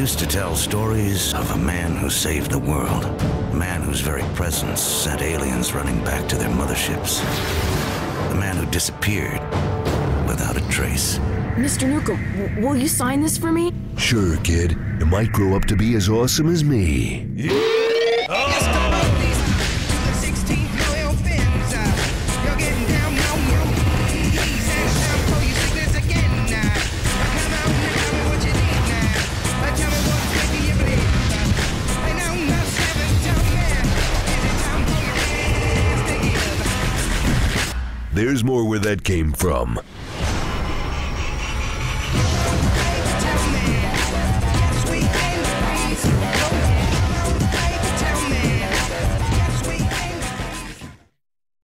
used to tell stories of a man who saved the world. A man whose very presence sent aliens running back to their motherships. A man who disappeared without a trace. Mr. Nukem, will you sign this for me? Sure, kid. It might grow up to be as awesome as me. There's more where that came from.